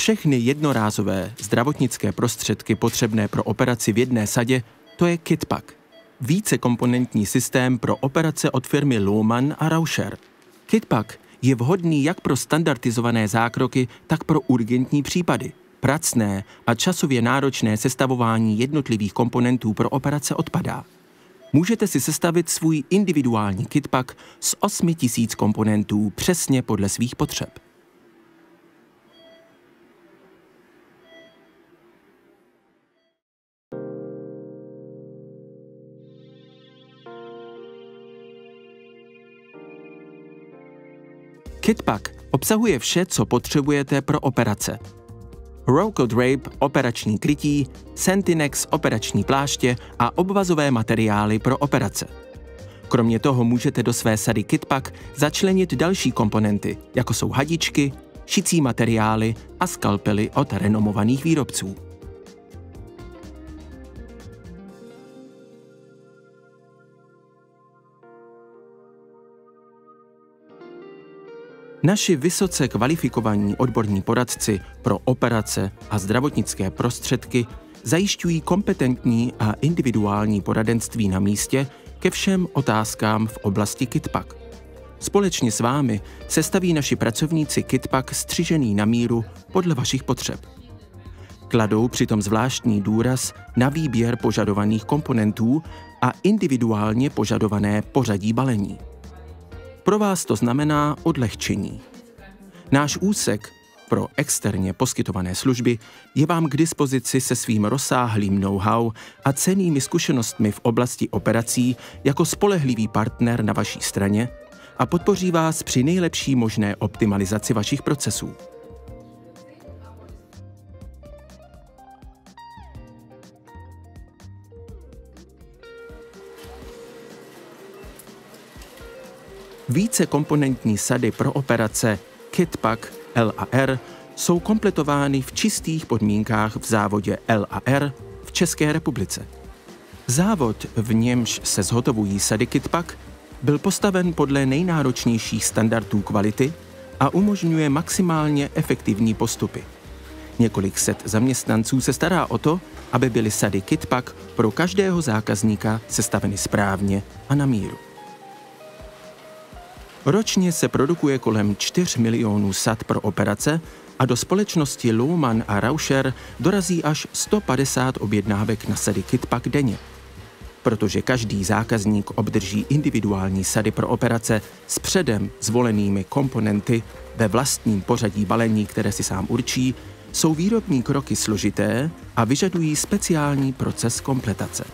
Všechny jednorázové zdravotnické prostředky potřebné pro operaci v jedné sadě, to je KitPak. Vícekomponentní systém pro operace od firmy Lohmann a Rauscher. KitPak je vhodný jak pro standardizované zákroky, tak pro urgentní případy. Pracné a časově náročné sestavování jednotlivých komponentů pro operace odpadá. Můžete si sestavit svůj individuální KitPak z 8000 komponentů přesně podle svých potřeb. KitPak obsahuje vše, co potřebujete pro operace. Rocco Drape operační krytí, Sentinex operační pláště a obvazové materiály pro operace. Kromě toho můžete do své sady KitPak začlenit další komponenty, jako jsou hadičky, šicí materiály a skalpely od renomovaných výrobců. Naši vysoce kvalifikovaní odborní poradci pro operace a zdravotnické prostředky zajišťují kompetentní a individuální poradenství na místě ke všem otázkám v oblasti KitPak. Společně s vámi sestaví naši pracovníci KitPak střižený na míru podle vašich potřeb. Kladou přitom zvláštní důraz na výběr požadovaných komponentů a individuálně požadované pořadí balení. Pro vás to znamená odlehčení. Náš úsek pro externě poskytované služby je vám k dispozici se svým rozsáhlým know-how a cennými zkušenostmi v oblasti operací jako spolehlivý partner na vaší straně a podpoří vás při nejlepší možné optimalizaci vašich procesů. Vícekomponentní sady pro operace KitPak L&R jsou kompletovány v čistých podmínkách v závodě L&R v České republice. Závod, v němž se zhotovují sady KitPak, byl postaven podle nejnáročnějších standardů kvality a umožňuje maximálně efektivní postupy. Několik set zaměstnanců se stará o to, aby byly sady KitPak pro každého zákazníka sestaveny správně a na míru. Ročně se produkuje kolem 4 milionů sad pro operace a do společnosti Lohmann a Rauscher dorazí až 150 objednávek na sady KitPak denně. Protože každý zákazník obdrží individuální sady pro operace s předem zvolenými komponenty ve vlastním pořadí balení, které si sám určí, jsou výrobní kroky složité a vyžadují speciální proces kompletace.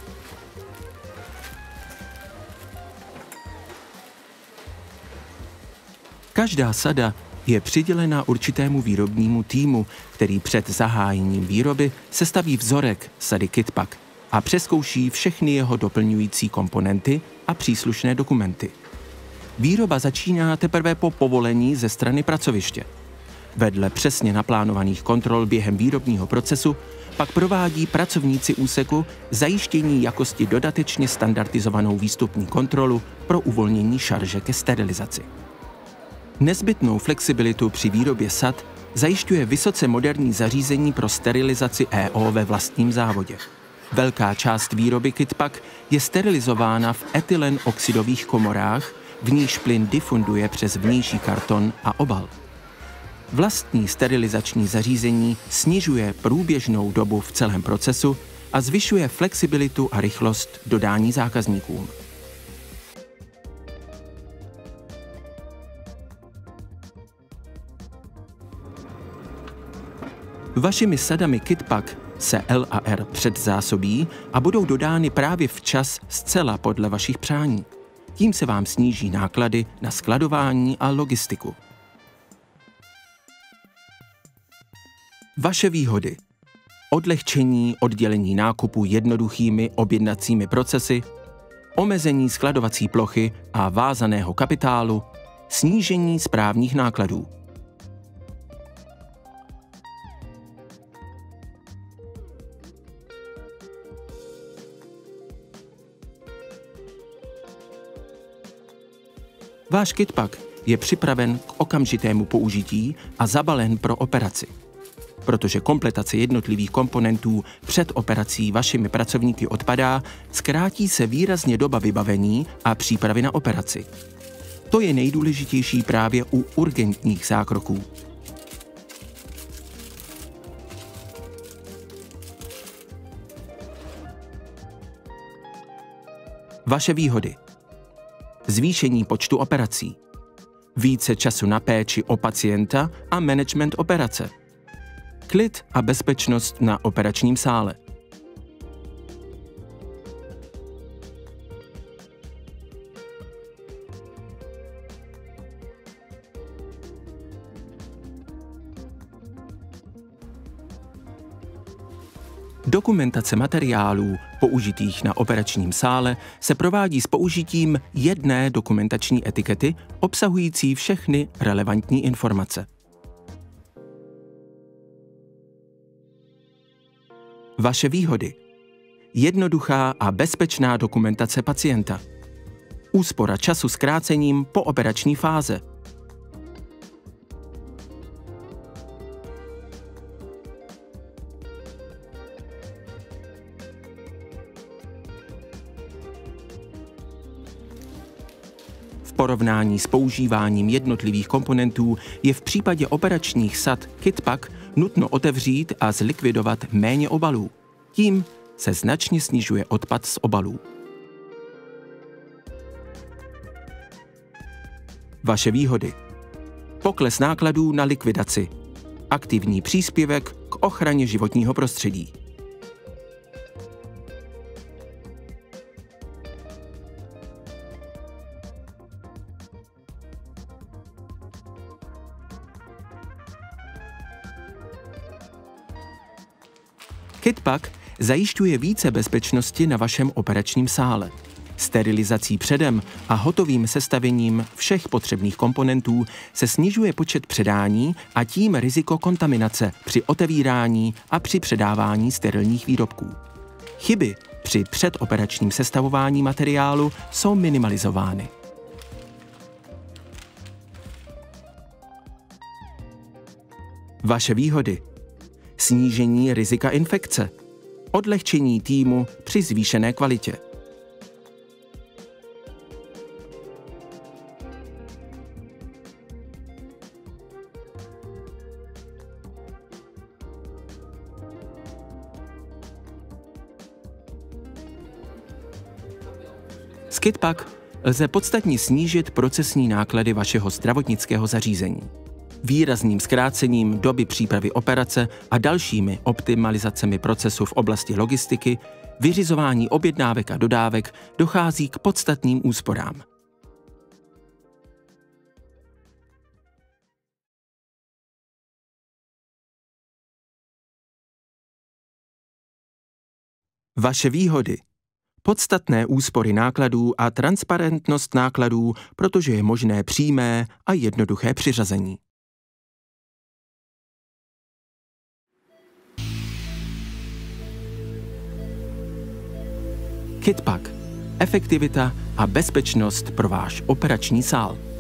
Každá sada je přidělena určitému výrobnímu týmu, který před zahájením výroby sestaví vzorek sady KitPak a přezkouší všechny jeho doplňující komponenty a příslušné dokumenty. Výroba začíná teprve po povolení ze strany pracoviště. Vedle přesně naplánovaných kontrol během výrobního procesu pak provádí pracovníci úseku zajištění jakosti dodatečně standardizovanou výstupní kontrolu pro uvolnění šarže ke sterilizaci. Nezbytnou flexibilitu při výrobě sad zajišťuje vysoce moderní zařízení pro sterilizaci EO ve vlastním závodě. Velká část výroby KitPak je sterilizována v etylenoxidových komorách, v níž plyn difunduje přes vnější karton a obal. Vlastní sterilizační zařízení snižuje průběžnou dobu v celém procesu a zvyšuje flexibilitu a rychlost dodání zákazníkům. Vašimi sadami KitPak se L&R předzásobí a budou dodány právě včas zcela podle vašich přání. Tím se vám sníží náklady na skladování a logistiku. Vaše výhody. Odlehčení oddělení nákupu jednoduchými objednacími procesy, omezení skladovací plochy a vázaného kapitálu, snížení správních nákladů. Váš KitPak je připraven k okamžitému použití a zabalen pro operaci. protože kompletace jednotlivých komponentů před operací vašimi pracovníky odpadá, zkrátí se výrazně doba vybavení a přípravy na operaci. To je nejdůležitější právě u urgentních zákroků. Vaše výhody. Zvýšení počtu operací. Více času na péči o pacienta a management operace. Klid a bezpečnost na operačním sále. Dokumentace materiálů použitých na operačním sále se provádí s použitím jedné dokumentační etikety obsahující všechny relevantní informace. Vaše výhody. Jednoduchá a bezpečná dokumentace pacienta. Úspora času zkrácením po operační fáze. V porovnání s používáním jednotlivých komponentů je v případě operačních sad KitPak nutno otevřít a zlikvidovat méně obalů. Tím se značně snižuje odpad z obalů. Vaše výhody. Pokles nákladů na likvidaci. Aktivní příspěvek k ochraně životního prostředí. KitPak zajišťuje více bezpečnosti na vašem operačním sále. Sterilizací předem a hotovým sestavením všech potřebných komponentů se snižuje počet předání a tím riziko kontaminace při otevírání a při předávání sterilních výrobků. Chyby při předoperačním sestavování materiálu jsou minimalizovány. Vaše výhody. Snížení rizika infekce. Odlehčení týmu při zvýšené kvalitě. S KitPak lze podstatně snížit procesní náklady vašeho zdravotnického zařízení. Výrazným zkrácením doby přípravy operace a dalšími optimalizacemi procesu v oblasti logistiky, vyřizování objednávek a dodávek dochází k podstatným úsporám. Vaše výhody. Podstatné úspory nákladů a transparentnost nákladů, protože je možné přímé a jednoduché přiřazení. KitPak. Efektivita a bezpečnost pro váš operační sál.